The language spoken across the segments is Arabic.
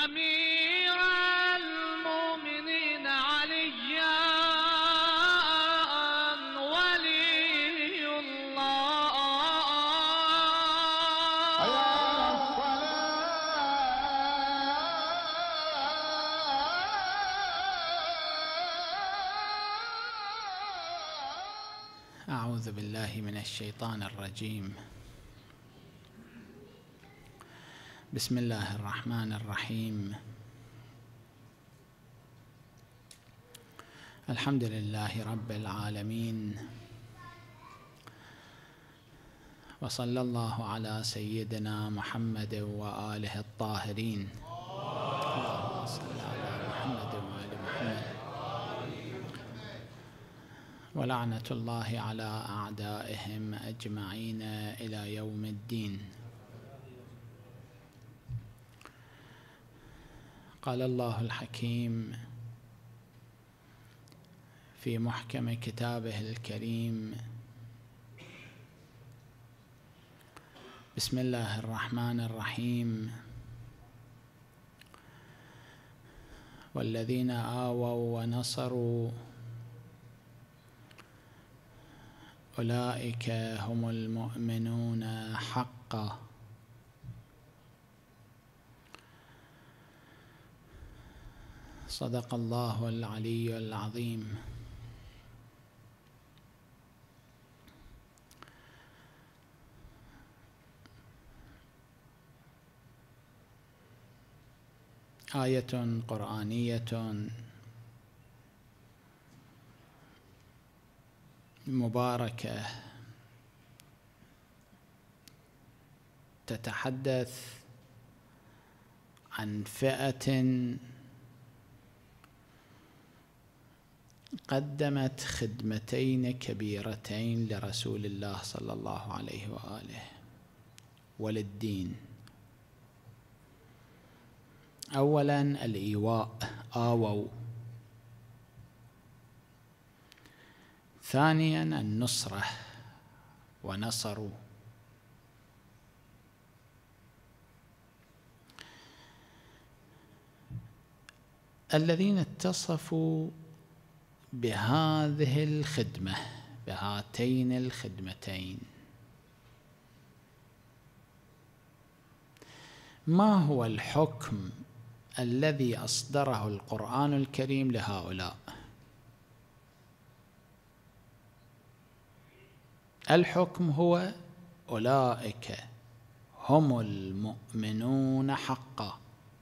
أمير المؤمنين عليا ولي الله. أعوذ بالله من الشيطان الرجيم. بسم الله الرحمن الرحيم. الحمد لله رب العالمين، وصلى الله على سيدنا محمد وآله الطاهرين. اللهم صل على محمد وآل محمد. ولعنة الله على أعدائهم أجمعين إلى يوم الدين. قال الله الحكيم في محكم كتابه الكريم: بسم الله الرحمن الرحيم. والذين آووا ونصروا أولئك هم المؤمنون حقا. صدق الله العلي العظيم. آية قرآنية مباركة تتحدث عن فئة قدمت خدمتين كبيرتين لرسول الله صلى الله عليه وآله وللدين. أولاً الإيواء، آووا. ثانياً النصرة، ونصروا. الذين اتصفوا بهذه الخدمة، بهاتين الخدمتين، ما هو الحكم الذي أصدره القرآن الكريم لهؤلاء؟ الحكم هو: أولئك هم المؤمنون حقا.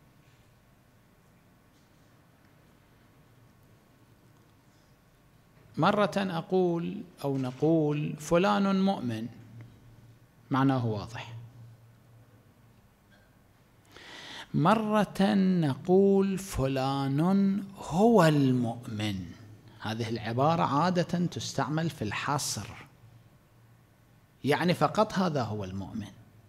مرة أقول أو نقول فلان مؤمن، معناه واضح. مرة نقول فلان هو المؤمن. هذه العبارة عادة تستعمل في الحصر، يعني فقط هذا هو المؤمن.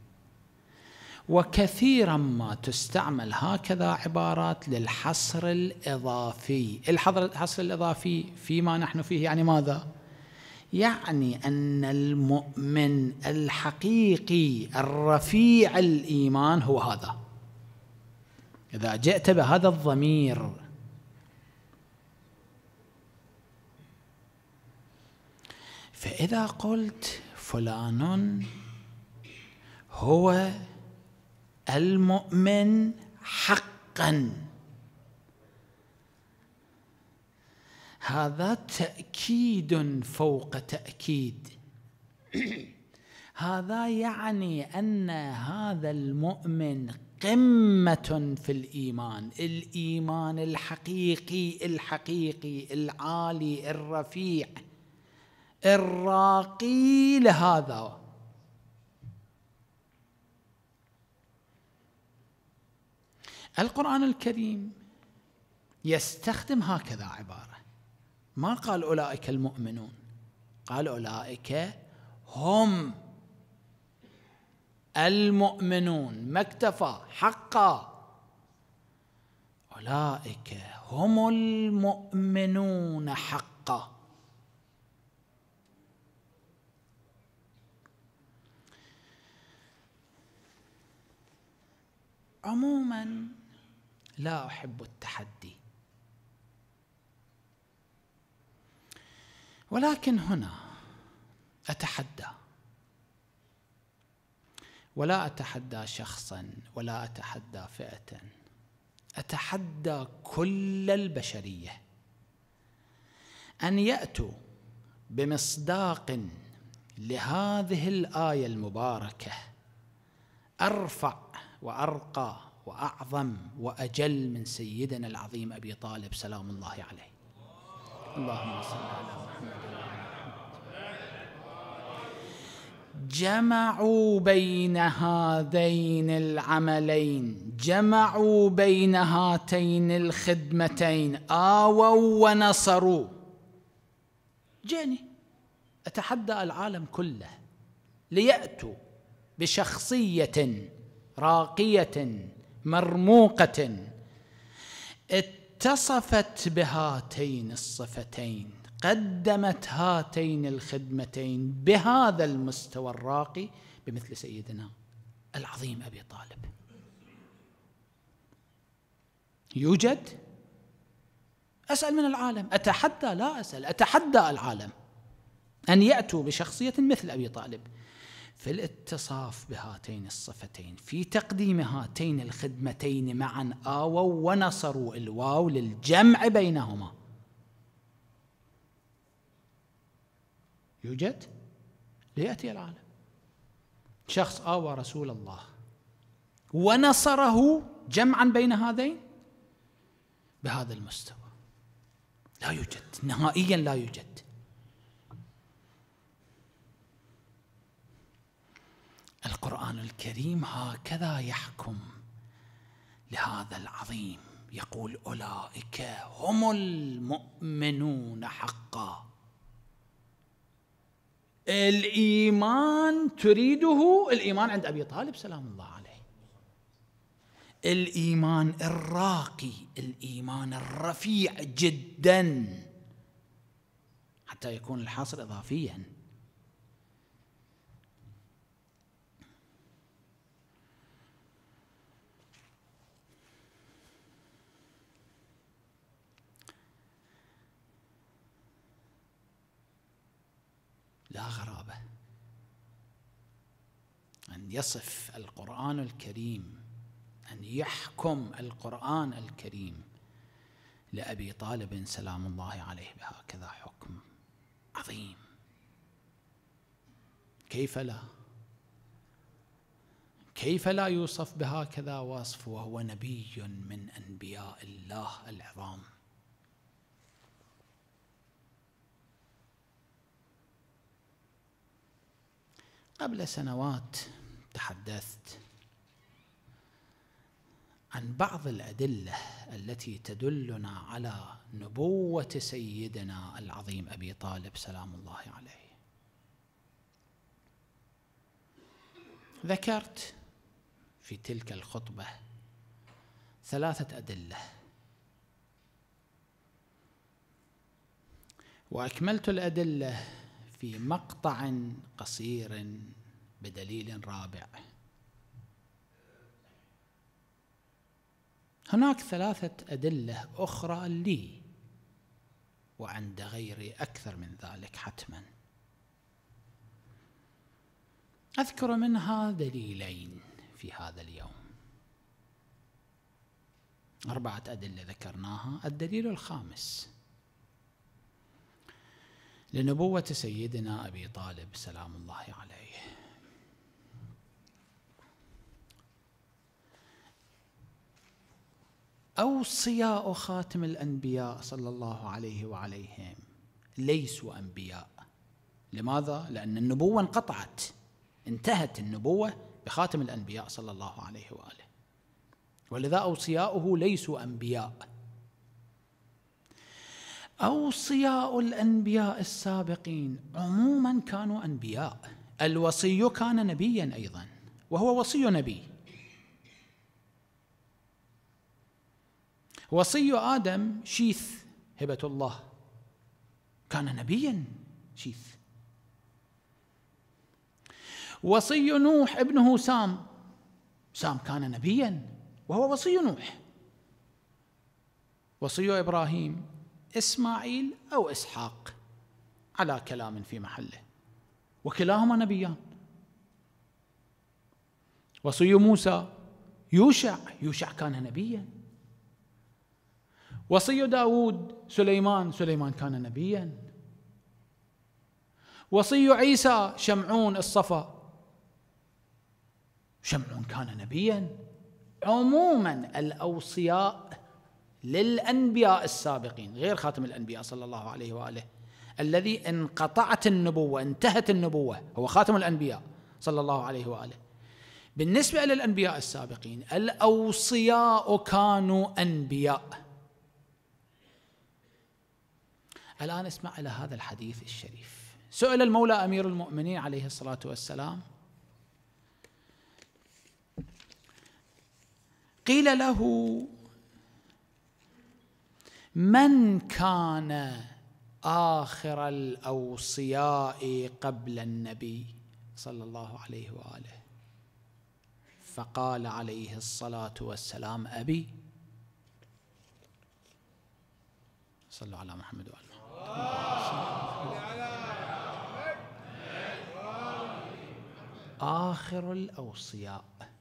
وكثيرا ما تستعمل هكذا عبارات للحصر الإضافي. الحصر الإضافي فيما نحن فيه يعني ماذا؟ يعني أن المؤمن الحقيقي الرفيع الإيمان هو هذا. إذا جئت بهذا الضمير فإذا قلت فلان هو المؤمن حقا، هذا تأكيد فوق تأكيد. هذا يعني أن هذا المؤمن قمة في الإيمان، الإيمان الحقيقي العالي الرفيع الراقي لهذا. القرآن الكريم يستخدم هكذا عبارة، ما قال أولئك المؤمنون، قال أولئك هم المؤمنون، ما اكتفى، حقا. أولئك هم المؤمنون حقا. عموما لا أحب التحدي. ولكن هنا أتحدى، ولا أتحدى شخصا ولا أتحدى فئة، أتحدى كل البشرية أن يأتوا بمصداق لهذه الآية المباركة أرفع وأرقى وأعظم وأجل من سيدنا العظيم أبي طالب سلام الله عليه. اللهم صل على محمد وعلى جمعوا بين هذين العملين، جمعوا بين هاتين الخدمتين، آووا ونصروا. جاني أتحدى العالم كله ليأتوا بشخصية راقية مرموقة اتصفت بهاتين الصفتين، قدمت هاتين الخدمتين بهذا المستوى الراقي بمثل سيدنا العظيم أبي طالب. يوجد؟ أسأل من العالم، أتحدى، لا أسأل، أتحدى العالم أن يأتوا بشخصية مثل أبي طالب في الاتصاف بهاتين الصفتين، في تقديم هاتين الخدمتين معا، آووا ونصروا، الواو للجمع بينهما. يوجد؟ ليأتي العالم شخص آوى رسول الله ونصره جمعا بين هذين بهذا المستوى. لا يوجد نهائيا، لا يوجد. القرآن الكريم هكذا يحكم لهذا العظيم، يقول أولئك هم المؤمنون حقا. الإيمان تريده، الإيمان عند أبي طالب سلام الله عليه، الإيمان الراقي، الإيمان الرفيع جدا، حتى يكون الحاصل إضافيا. لا غرابة أن يصف القرآن الكريم، أن يحكم القرآن الكريم لأبي طالب سلام الله عليه بهكذا حكم عظيم. كيف لا؟ كيف لا يوصف بهكذا وصف وهو نبي من أنبياء الله العظام؟ قبل سنوات تحدثت عن بعض الأدلة التي تدلنا على نبوة سيدنا العظيم أبي طالب سلام الله عليه. ذكرت في تلك الخطبة 3 أدلة، وأكملت الأدلة في مقطع قصير بدليل رابع. هناك 3 أدلة أخرى لي وعند غيري أكثر من ذلك حتما. أذكر منها دليلين في هذا اليوم. 4 أدلة ذكرناها. الدليل الخامس لنبوة سيدنا أبي طالب سلام الله عليه. أوصياء خاتم الأنبياء صلى الله عليه وعليهم ليسوا أنبياء. لماذا؟ لأن النبوة انقطعت، انتهت النبوة بخاتم الأنبياء صلى الله عليه وآله، ولذا أوصياؤه ليسوا أنبياء. أوصياء الأنبياء السابقين عموما كانوا أنبياء. الوصي كان نبيا أيضا، وهو وصي نبي. وصي آدم شيث هبة الله كان نبيا شيث. وصي نوح ابنه سام كان نبيا وهو وصي نوح. وصي إبراهيم إسماعيل أو إسحاق على كلام في محله، وكلاهما نبيان. وصي موسى يوشع كان نبيا. وصي داود سليمان كان نبيا. وصي عيسى شمعون الصفا، شمعون كان نبيا. عموما الأوصياء للأنبياء السابقين غير خاتم الأنبياء صلى الله عليه وآله الذي انقطعت النبوة، انتهت النبوة، هو خاتم الأنبياء صلى الله عليه وآله. بالنسبة للأنبياء السابقين الأوصياء كانوا أنبياء. الآن اسمع إلى هذا الحديث الشريف. سئل المولى أمير المؤمنين عليه الصلاة والسلام، قيل له: من كان آخر الأوصياء قبل النبي صلى الله عليه وآله؟ فقال عليه الصلاة والسلام: أبي. صلوا على محمد وآله. آخر الأوصياء،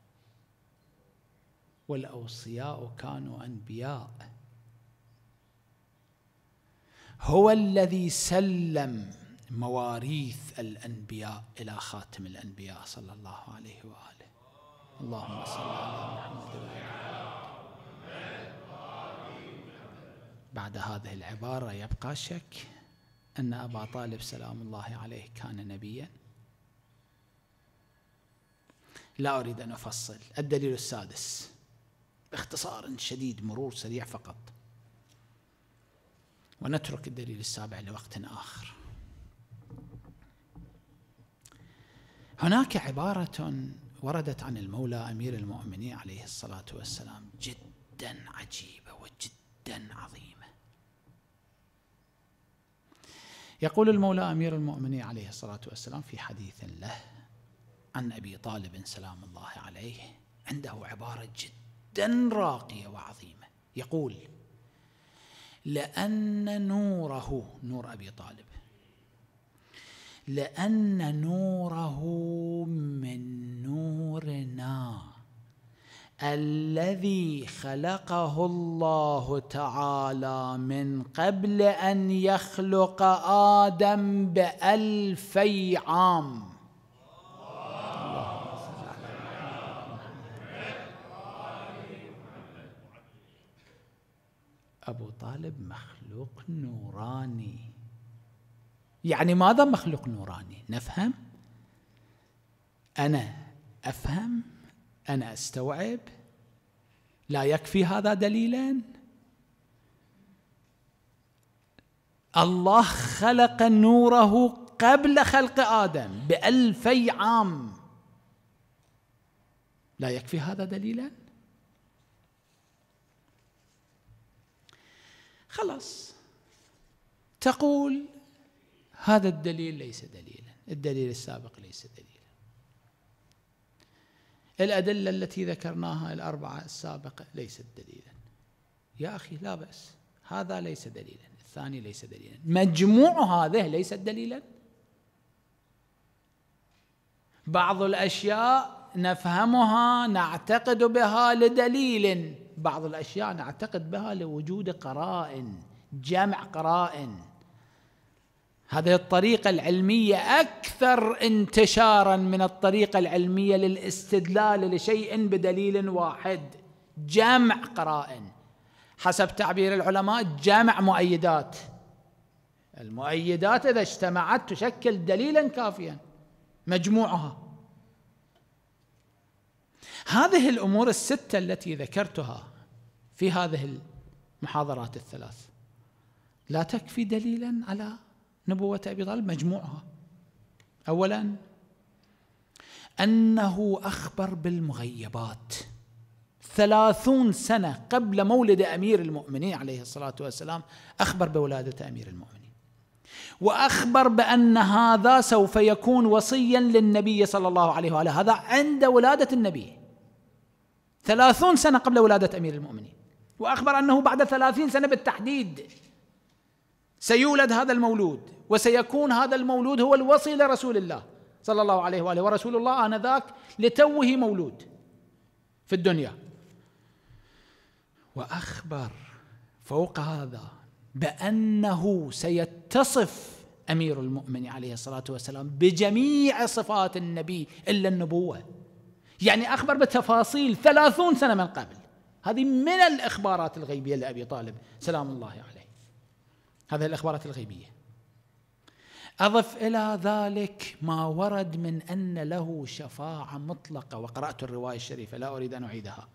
والأوصياء كانوا أنبياء، هو الذي سلم مواريث الأنبياء إلى خاتم الأنبياء صلى الله عليه وآله. اللهم صل على محمد وآله. بعد هذه العبارة يبقى شك أن أبا طالب سلام الله عليه كان نبيا؟ لا أريد أن أفصل. الدليل السادس باختصار شديد، مرور سريع فقط، ونترك الدليل السابع لوقت آخر. هناك عبارة وردت عن المولى أمير المؤمنين عليه الصلاة والسلام جدا عجيبة وجدا عظيمة. يقول المولى أمير المؤمنين عليه الصلاة والسلام في حديث له عن أبي طالب سلام الله عليه، عنده عبارة جدا راقية وعظيمة. يقول: لأن نوره، نور أبي طالب، لأن نوره من نورنا الذي خلقه الله تعالى من قبل أن يخلق آدم ب2000 عام. أبو طالب مخلوق نوراني. يعني ماذا مخلوق نوراني؟ نفهم؟ أنا أفهم؟ أنا أستوعب؟ لا يكفي هذا دليلا؟ الله خلق نوره قبل خلق آدم ب2000 عام، لا يكفي هذا دليلا؟ خلاص تقول هذا الدليل ليس دليلا، الدليل السابق ليس دليلا، الأدلة التي ذكرناها الأربعة السابقة ليست دليلا. يا أخي لا بأس، هذا ليس دليلا، الثاني ليس دليلا، مجموع هذه ليست دليلا. بعض الأشياء نفهمها نعتقد بها لدليل، بعض الأشياء نعتقد بها لوجود قرائن، جمع قرائن. هذه الطريقة العلمية أكثر انتشاراً من الطريقة العلمية للاستدلال لشيء بدليل واحد، جمع قرائن، حسب تعبير العلماء جمع مؤيدات. المؤيدات إذا اجتمعت تشكل دليلاً كافياً، مجموعها. هذه الأمور الستة التي ذكرتها في هذه المحاضرات الثلاث لا تكفي دليلاً على نبوة أبي طالب، مجموعها. أولاً أنه أخبر بالمغيبات 30 سنة قبل مولد أمير المؤمنين عليه الصلاة والسلام، أخبر بولادة أمير المؤمنين، وأخبر بأن هذا سوف يكون وصياً للنبي صلى الله عليه وآله، هذا عند ولادة النبي 30 سنة قبل ولادة أمير المؤمنين. وأخبر أنه بعد 30 سنة بالتحديد سيولد هذا المولود، وسيكون هذا المولود هو الوصي لرسول الله صلى الله عليه وآله، ورسول الله آنذاك لتوه مولود في الدنيا. وأخبر فوق هذا بأنه سيتصف أمير المؤمنين عليه الصلاة والسلام بجميع صفات النبي إلا النبوة. يعني أخبر بتفاصيل 30 سنة من قبل. هذه من الإخبارات الغيبية لأبي طالب سلام الله عليه، هذه الإخبارات الغيبية. أضف إلى ذلك ما ورد من أن له شفاعة مطلقة، وقرأت الرواية الشريفة لا أريد أن أعيدها.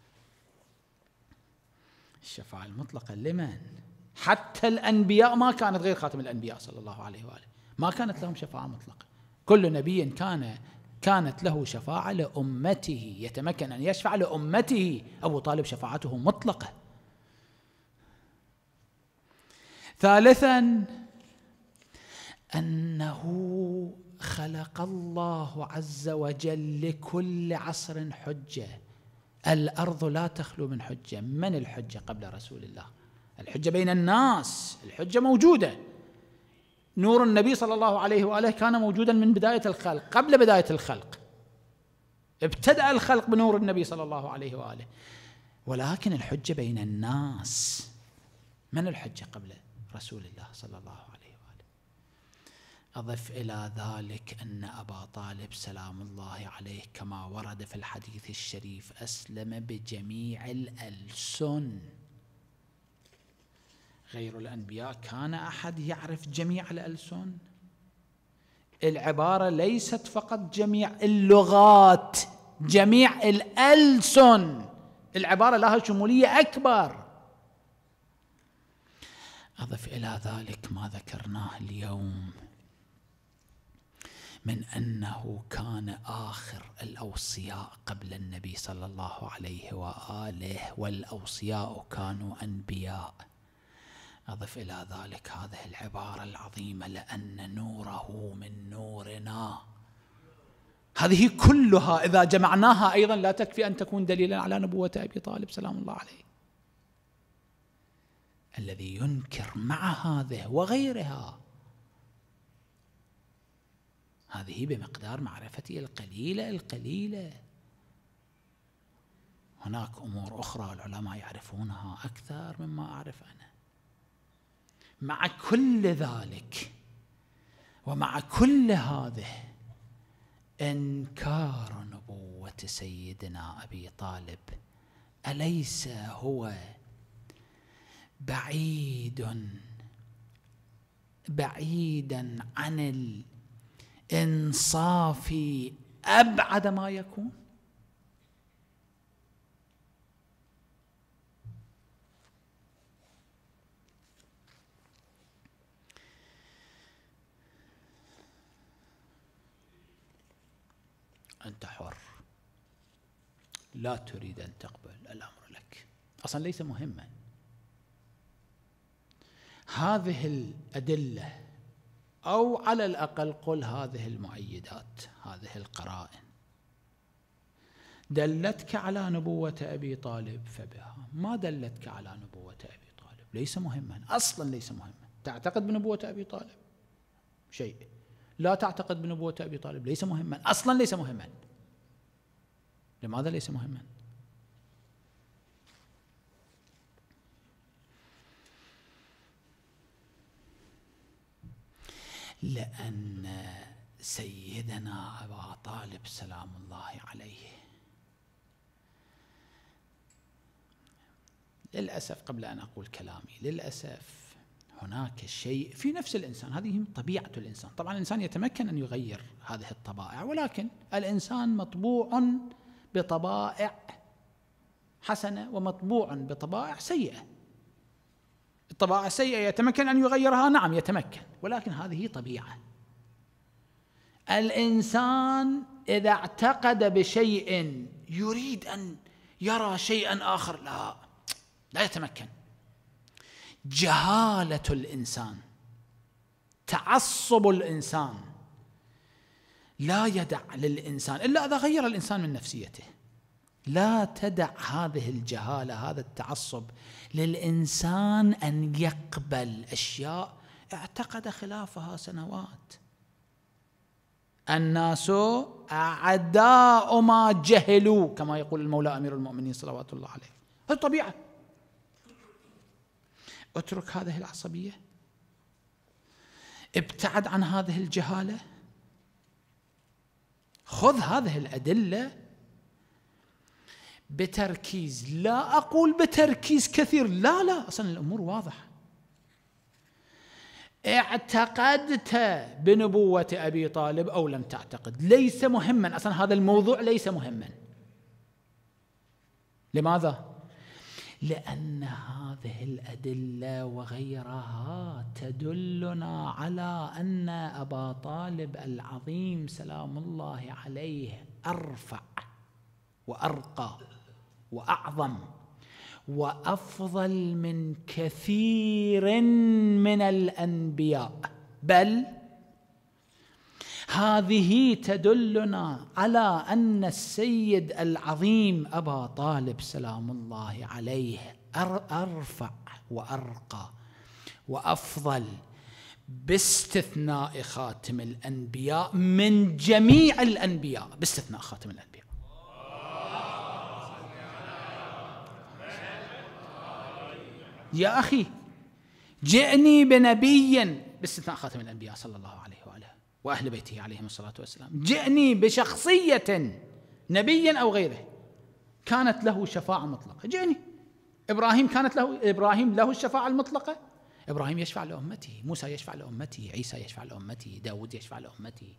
الشفاعة المطلقة لمن؟ حتى الأنبياء ما كانت غير خاتم الأنبياء صلى الله عليه وآله، ما كانت لهم شفاعة مطلقة. كل نبي كانت له شفاعة لأمته، يتمكن أن يشفع لأمته. أبو طالب شفاعته مطلقة. ثالثا أنه خلق الله عز وجل لكل عصر حجة. الأرض لا تخلو من حجة. من الحجة قبل رسول الله؟ الحجة بين الناس، الحجة موجودة. نور النبي صلى الله عليه وآله كان موجودا من بداية الخلق، قبل بداية الخلق ابتدأ الخلق بنور النبي صلى الله عليه وآله. ولكن الحجة بين الناس. من الحجة قبل رسول الله صلى الله عليه وآله؟ أضف إلى ذلك أن أبا طالب سلام الله عليه كما ورد في الحديث الشريف أسلم بجميع الألسن. غير الأنبياء كان أحد يعرف جميع الألسن؟ العبارة ليست فقط جميع اللغات، جميع الألسن. العبارة لها شمولية أكبر. أضف إلى ذلك ما ذكرناه اليوم من أنه كان آخر الأوصياء قبل النبي صلى الله عليه وآله، والأوصياء كانوا أنبياء. أضف إلى ذلك هذه العبارة العظيمة لأن نوره من نورنا. هذه كلها إذا جمعناها أيضا لا تكفي أن تكون دليلا على نبوة أبي طالب سلام الله عليه. الذي ينكر مع هذه وغيرها هذه بمقدار معرفتي القليلة. هناك أمور أخرى العلماء يعرفونها أكثر مما أعرف أنا. مع كل ذلك ومع كل هذه إنكار نبوة سيدنا أبي طالب أليس هو بعيدا عن الإنصاف أبعد ما يكون؟ أنت حر، لا تريد أن تقبل الأمر لك، أصلا ليس مهما. هذه الأدلة أو على الأقل قل هذه المؤيدات، هذه القرائن دلتك على نبوة أبي طالب فبها، ما دلتك على نبوة أبي طالب ليس مهما، أصلا ليس مهما. تعتقد بنبوة أبي طالب شيء، لا تعتقد بنبوة أبي طالب ليس مهما، أصلا ليس مهما. لماذا ليس مهما؟ لأن سيدنا أبا طالب سلام الله عليه للأسف، قبل أن أقول كلامي، للأسف هناك شيء في نفس الإنسان، هذه طبيعة الإنسان. طبعا الإنسان يتمكن أن يغير هذه الطبائع، ولكن الإنسان مطبوع بطبائع حسنة ومطبوع بطبائع سيئة. الطبائع السيئة يتمكن أن يغيرها، نعم يتمكن، ولكن هذه طبيعة. الإنسان إذا اعتقد بشيء يريد أن يرى شيئا آخر، لا يتمكن. جهالة الإنسان، تعصب الإنسان لا يدع للإنسان إلا إذا غير الإنسان من نفسيته، لا تدع هذه الجهالة، هذا التعصب للإنسان أن يقبل أشياء اعتقد خلافها سنوات. الناس أعداء ما جهلوا، كما يقول المولى أمير المؤمنين صلوات الله عليه. هذه الطبيعة. اترك هذه العصبية، ابتعد عن هذه الجهالة، خذ هذه الأدلة بتركيز. لا أقول بتركيز كثير، لا، أصلا الأمور واضحة. اعتقدت بنبوة أبي طالب أو لم تعتقد ليس مهما، أصلا هذا الموضوع ليس مهما. لماذا؟ لأن هذه الأدلة وغيرها تدلنا على أن أبا طالب العظيم سلام الله عليه أرفع وأرقى وأعظم وأفضل من كثير من الأنبياء، بل هذه تدلنا على أن السيد العظيم أبا طالب سلام الله عليه أرفع وأرقى وأفضل باستثناء خاتم الأنبياء من جميع الأنبياء، باستثناء خاتم الأنبياء. يا أخي جئني بنبي، باستثناء خاتم الأنبياء صلى الله عليه وآله وأهل بيته عليهم الصلاة والسلام، جئني بشخصية نبي أو غيره كانت له شفاعة مطلقة. جئني إبراهيم له الشفاعة المطلقة. إبراهيم يشفع لأمته، موسى يشفع لأمته، عيسى يشفع لأمته، داود يشفع لأمته.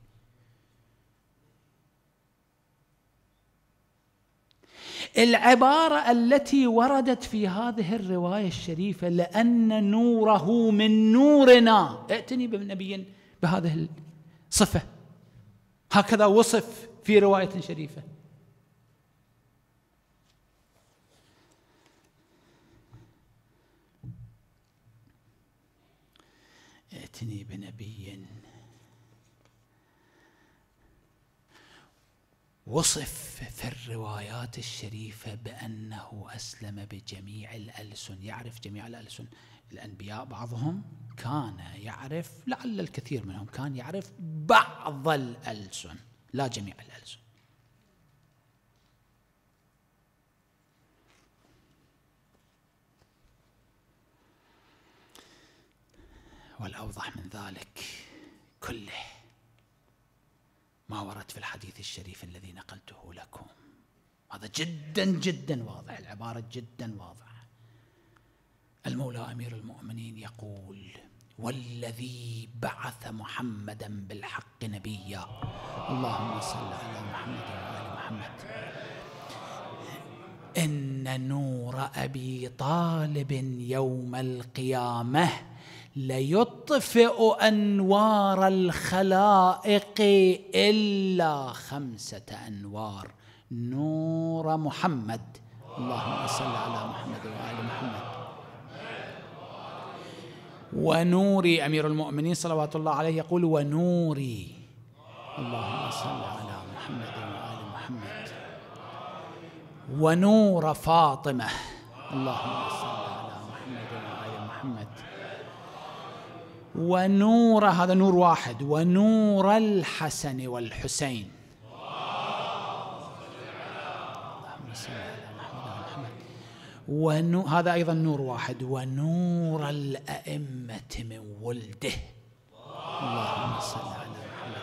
العبارة التي وردت في هذه الرواية الشريفة لأن نوره من نورنا، ائتني بنبي بهذه الصفة، هكذا وصف في رواية شريفة. ائتني بنبي وصف في الروايات الشريفة بأنه أسلم بجميع الألسن، يعرف جميع الألسن. الأنبياء بعضهم كان يعرف، لعل الكثير منهم كان يعرف بعض الألسن لا جميع الألسن. والأوضح من ذلك كله ما ورد في الحديث الشريف الذي نقلته لكم. هذا جدا جدا واضح، العبارة جدا واضحة. المولى أمير المؤمنين يقول: والذي بعث محمدا بالحق نبيا، اللهم صل على محمد وآل محمد، إن نور أبي طالب يوم القيامة ليطفئ أنوار الخلائق إلا 5 أنوار. نور محمد، اللهم صل على محمد وآل محمد، ونوري. أمير المؤمنين صلوات الله عليه يقول: ونوري، اللهم صل على محمد وآل محمد، ونور فاطمة، اللهم صل على محمد وآل محمد، ونور، هذا نور واحد، ونور الحسن والحسين، اللهم صل على محمد وآل محمد، هذا أيضا نور واحد، ونور الأئمة من ولده، اللهم صل على محمد.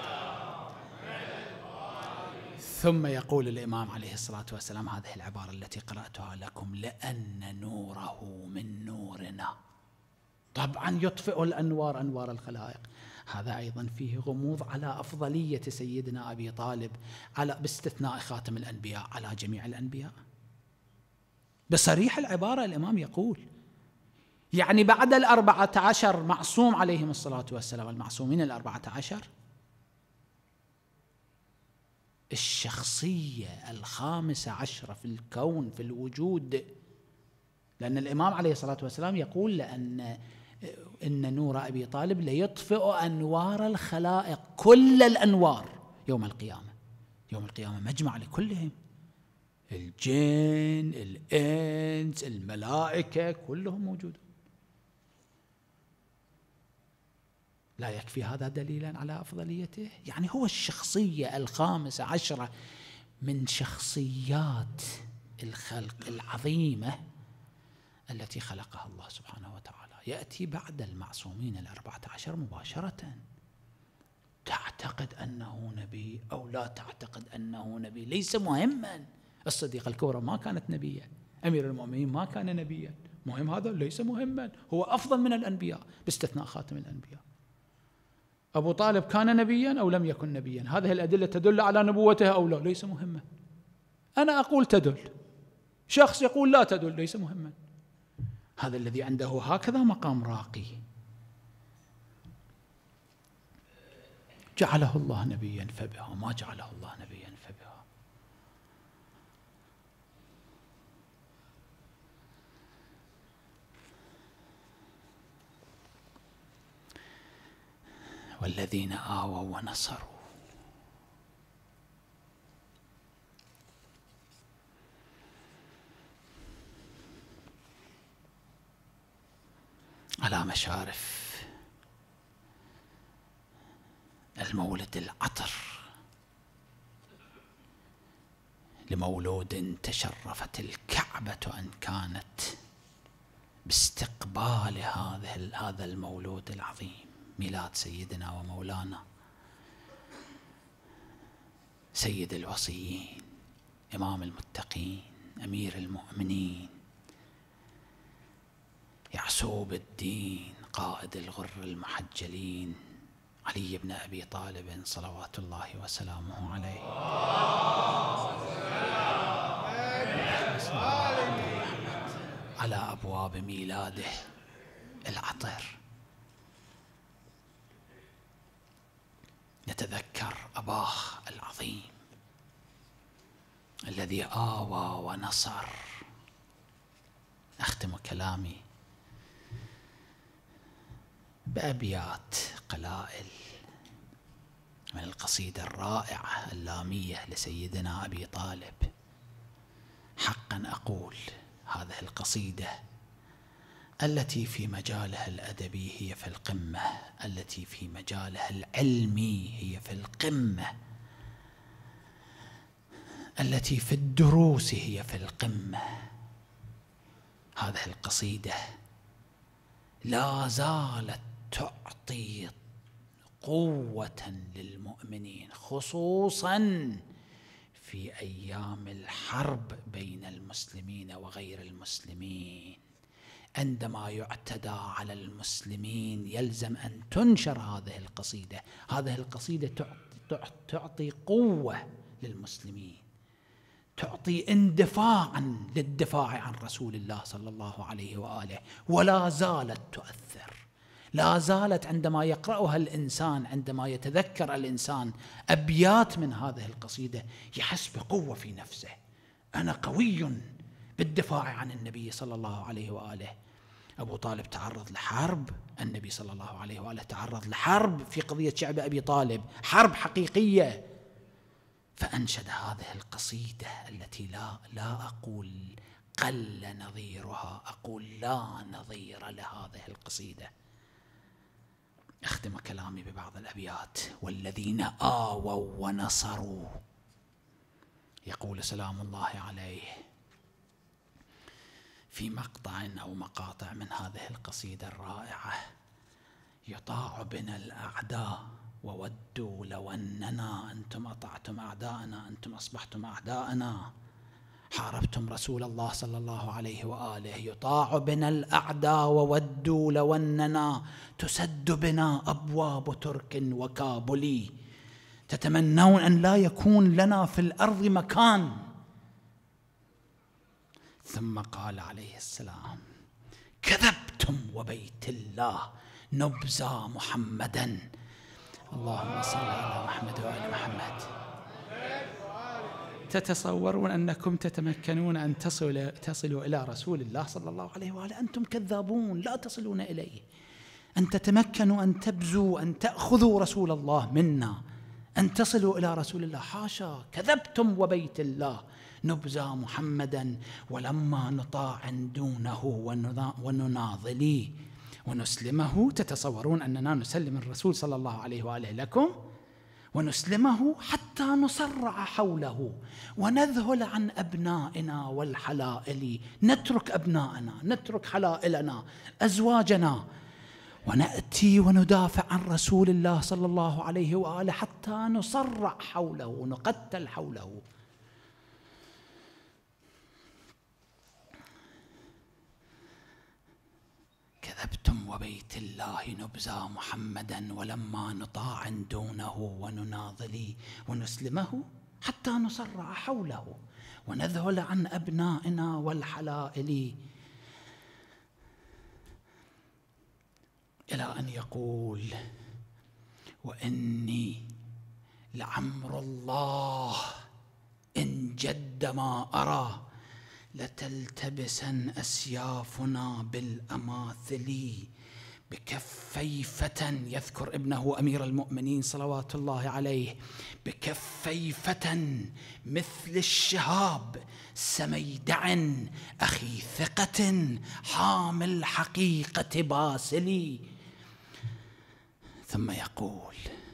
ثم يقول الإمام عليه الصلاة والسلام هذه العبارة التي قرأتها لكم: لأن نوره من نورنا. طبعا يطفئ الأنوار، أنوار الخلائق. هذا أيضا فيه غموض على أفضلية سيدنا أبي طالب باستثناء خاتم الأنبياء على جميع الأنبياء. بصريح العبارة الإمام يقول يعني بعد 14 معصوم عليهم الصلاة والسلام، المعصومين 14، الشخصية 15 في الكون في الوجود. لأن الإمام عليه الصلاة والسلام يقول إن نور أبي طالب ليطفئ أنوار الخلائق، كل الأنوار يوم القيامة. يوم القيامة مجمع لكلهم، الجن، الإنس، الملائكة، كلهم موجودون. لا يكفي هذا دليلا على أفضليته؟ يعني هو الشخصية الخامسة عشرة من شخصيات الخلق العظيمة التي خلقها الله سبحانه وتعالى، يأتي بعد المعصومين 14 مباشرة. تعتقد أنه نبي أو لا تعتقد أنه نبي ليس مهما. الصديقة الكبرى ما كانت نبيا، أمير المؤمنين ما كان نبيا، مهم هذا ليس مهما، هو أفضل من الأنبياء باستثناء خاتم الأنبياء. أبو طالب كان نبيا أو لم يكن نبيا؟ هذه الأدلة تدل على نبوته أو لا؟ ليس مهما. أنا أقول تدل، شخص يقول لا تدل، ليس مهما. هذا الذي عنده هكذا مقام راقي جعله الله نبيا فبها، ما جعله الله نبيا فبها. والذين آووا ونصروا على مشارف المولد العطر لمولود تشرفت الكعبة أن كانت باستقبال هذا المولود العظيم، ميلاد سيدنا ومولانا سيد الوصيين، إمام المتقين، أمير المؤمنين، يعسوب الدين، قائد الغر المحجلين، علي بن أبي طالب صلوات الله وسلامه عليه. على أبواب ميلاده العطر نتذكر أباه العظيم الذي آوى ونصر. أختم كلامي بأبيات قلائل من القصيدة الرائعة اللامية لسيدنا أبي طالب. حقا أقول هذه القصيدة التي في مجالها الأدبي هي في القمة، التي في مجالها العلمي هي في القمة، التي في الدروس هي في القمة. هذه القصيدة لا زالت تعطي قوة للمؤمنين، خصوصا في أيام الحرب بين المسلمين وغير المسلمين. عندما يعتدى على المسلمين يلزم أن تنشر هذه القصيدة. هذه القصيدة تعطي قوة للمسلمين، تعطي اندفاعا للدفاع عن رسول الله صلى الله عليه وآله، ولا زالت تؤثر. لا زالت عندما يقرأها الإنسان، عندما يتذكر الإنسان أبيات من هذه القصيدة يحس بقوة في نفسه. أنا قوي بالدفاع عن النبي صلى الله عليه وآله. أبو طالب تعرض لحرب، النبي صلى الله عليه وآله تعرض لحرب في قضية شعب أبي طالب، حرب حقيقية، فأنشد هذه القصيدة التي لا أقول قل نظيرها، أقول لا نظير لهذه القصيدة. أختم كلامي ببعض الأبيات. والذين آووا ونصروا، يقول سلام الله عليه في مقطع أو مقاطع من هذه القصيدة الرائعة: يطاع بنا الأعداء وودوا لو أننا، أنتم أطعتم أعداءنا، أنتم أصبحتم أعداءنا، حاربتم رسول الله صلى الله عليه وآله. يطاع بنا الأعداء وودوا لو أننا، تسد بنا أبواب ترك وكابلي، تتمنون أن لا يكون لنا في الأرض مكان. ثم قال عليه السلام: كذبتم وبيت الله نبزى محمدا. اللهم صل على محمد وآل محمد. تتصورون أنكم تتمكنون أن تصلوا إلى رسول الله صلى الله عليه وآله؟ أنتم كذابون، لا تصلون إليه. أن تتمكنوا أن تبزوا، أن تأخذوا رسول الله منا، أن تصلوا إلى رسول الله، حاشا، كذبتم وبيت الله نبزى محمدا ولما نطاع دونه ونناضلي ونسلمه. تتصورون أننا نسلم الرسول صلى الله عليه وآله لكم ونسلمه حتى نصرع حوله ونذهل عن أبنائنا والحلائل، نترك أبنائنا، نترك حلائلنا، أزواجنا، ونأتي وندافع عن رسول الله صلى الله عليه وآله حتى نصرع حوله ونقتل حوله. كذبتم وبيت الله نبزى محمدا ولما نطاع دونه ونناضلي ونسلمه حتى نصرع حوله ونذهل عن أبنائنا والحلائل، إلى أن يقول: وإني لعمر الله إن جد ما أرى لتلتبسن أسيافنا بالأماثل بكفي فتى. يذكر ابنه أمير المؤمنين صلوات الله عليه: بكفي فتى مثل الشهاب سميدع أخي ثقة حامل حقيقة باسلي. ثم يقول: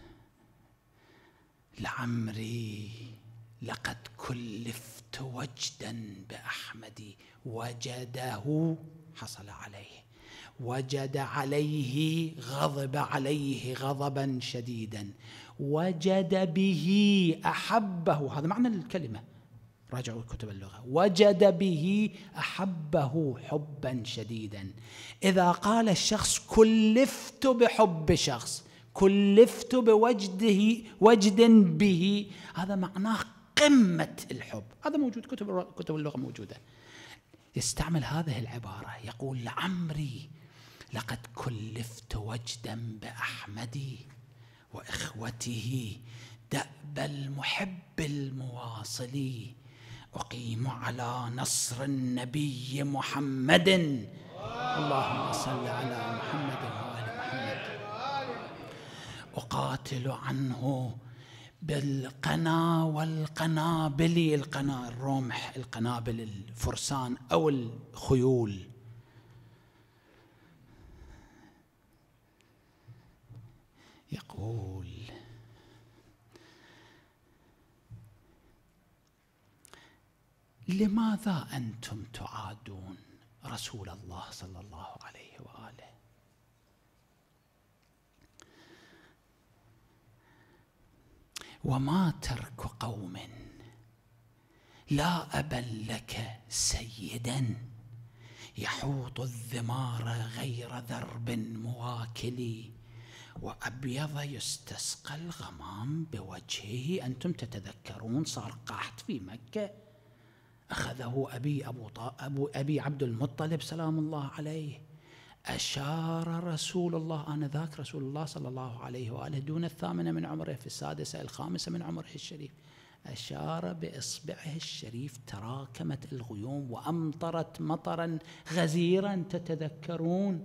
لعمري لقد كلفت وجدا بأحمد. وجده حصل عليه، وجد عليه، غضب عليه غضبا شديدا، وجد به أحبه. هذا معنى الكلمة، راجعوا كتب اللغة. وجد به أحبه حبا شديدا. إذا قال الشخص كلفت بحب شخص، كلفت بوجده، وجد به، هذا معناه قمة الحب. هذا موجود، كتب اللغة موجودة. يستعمل هذه العبارة، يقول: لعمري لقد كلفت وجدا بأحمد وإخوته دأب المحب المواصل، أقيم على نصر النبي محمد. اللهم صل على محمد وآل محمد. أقاتل عنه بالقنا والقنابل. القنا الرمح، القنابل الفرسان أو الخيول. يقول: لماذا أنتم تعادون رسول الله صلى الله عليه وآله؟ وما ترك قوم لا أبا لك سيدا يحوط الذمار غير ذرب مواكل وأبيض يستسقى الغمام بوجهه. أنتم تتذكرون صار قحط في مكة، أخذه أبي عبد المطلب سلام الله عليه. أشار رسول الله آنذاك، رسول الله صلى الله عليه وآله دون 8 من عمره، في 6 5 من عمره الشريف، أشار بإصبعه الشريف، تراكمت الغيوم وأمطرت مطرا غزيرا، تتذكرون.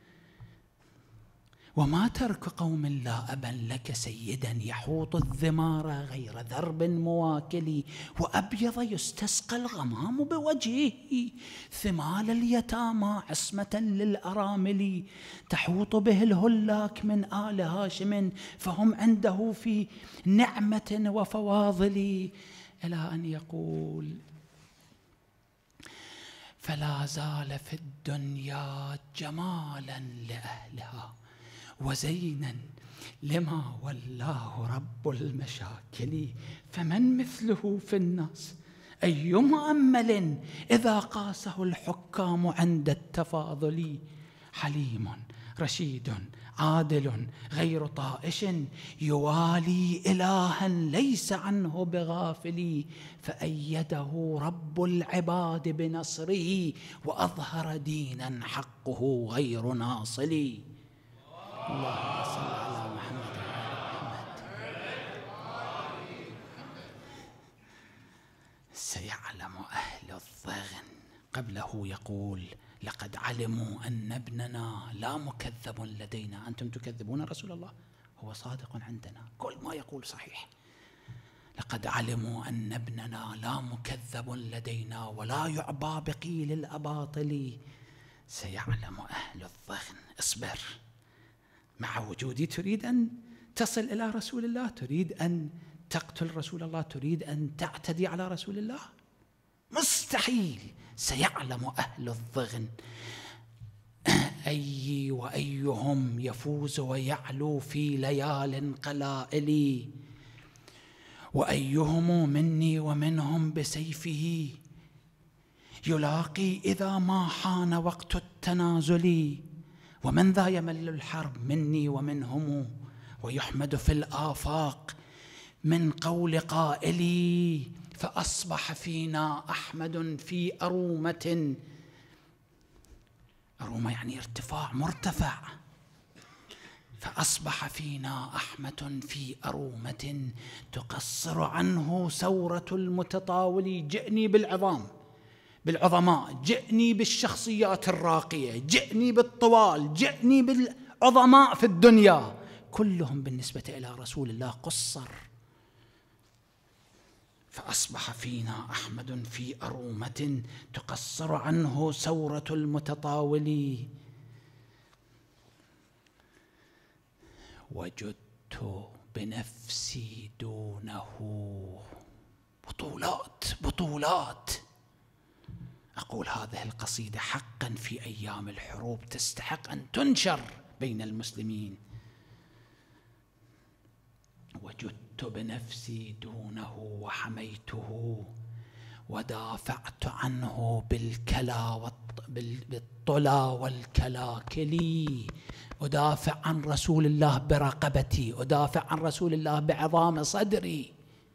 وما ترك قوم لا أبا لك سيدا يحوط الذمار غير ذرب مواكل وأبيض يستسقى الغمام بوجهه ثمال اليتامى عصمة للأرامل تحوط به الهلاك من آل هاشم فهم عنده في نعمة وفواضل، إلى أن يقول: فلا زال في الدنيا جمالا لأهلها وزينا لما ولاه رب المشاكل، فمن مثله في الناس أي مؤمل إذا قاسه الحكام عند التفاضل، حليم رشيد عادل غير طائش يوالي إلها ليس عنه بغافل، فأيده رب العباد بنصره وأظهر دينا حقه غير ناصل. اللهم صل على محمد وآل محمد. سيعلم أهل الضغن. قبله يقول: لقد علموا أن ابننا لا مكذب لدينا. أنتم تكذبون رسول الله، هو صادق عندنا، كل ما يقول صحيح. لقد علموا أن ابننا لا مكذب لدينا ولا يعبى بقيل الأباطل، سيعلم أهل الضغن. اصبر، مع وجودي تريد أن تصل إلى رسول الله، تريد أن تقتل رسول الله، تريد أن تعتدي على رسول الله، مستحيل. سيعلم أهل الضغن أي وأيهم يفوز ويعلو في ليال قلائل، وأيهم مني ومنهم بسيفه يلاقي إذا ما حان وقت التنازل. ومن ذا يمل الحرب مني ومنهم، ويحمد في الآفاق من قول قائلي. فأصبح فينا أحمد في أرومة، أرومة يعني ارتفاع، مرتفع. فأصبح فينا أحمد في أرومة تقصر عنه ثورة المتطاول. جئني بالعظام، بالعظماء، جئني بالشخصيات الراقية، جئني بالطوال، جئني بالعظماء في الدنيا، كلهم بالنسبة إلى رسول الله قصر. فأصبح فينا أحمد في أرومة تقصر عنه ثورة المتطاول. وجدت بنفسي دونه. بطولات بطولات. أقول هذه القصيدة حقا في أيام الحروب تستحق أن تنشر بين المسلمين. وجدت بنفسي دونه وحميته، ودافعت عنه بالطلا والكلاكل. أدافع عن رسول الله برقبتي، أدافع عن رسول الله بعظام صدري.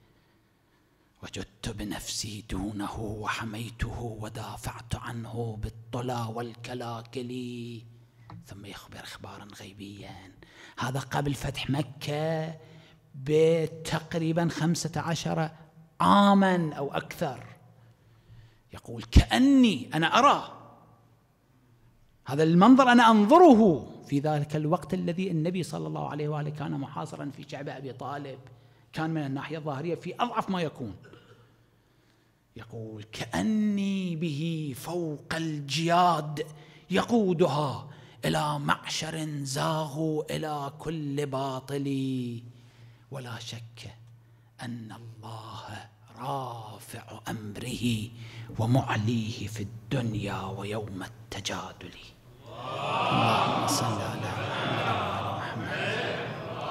وجدت بنفسي دونه وحميته، ودافعت عنه بالطلا والكلاكل. ثم يخبر إخبارا غيبيا، هذا قبل فتح مكة بتقريبا 15 عاما أو أكثر. يقول كأني أنا أرى هذا المنظر، أنا أنظره في ذلك الوقت الذي النبي صلى الله عليه وآله كان محاصرا في شعب أبي طالب، كان من الناحية الظاهرية في أضعف ما يكون. يقول كأني به فوق الجياد يقودها إلى معشر زاغوا إلى كل باطل. ولا شك أن الله رافع أمره ومعليه في الدنيا ويوم التجادل. اللهم صل على محمد.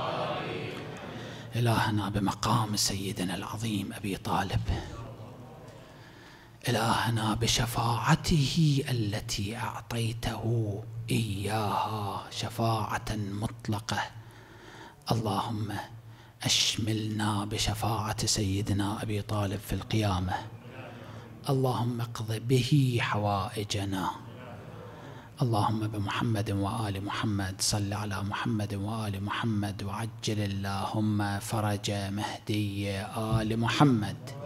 إلهنا بمقام سيدنا العظيم أبي طالب، إلهنا بشفاعته التي أعطيته إياها شفاعة مطلقة، اللهم أشملنا بشفاعة سيدنا أبي طالب في القيامة. اللهم اقض به حوائجنا. اللهم بمحمد وآل محمد صل على محمد وآل محمد، وعجل اللهم فرج مهدي آل محمد.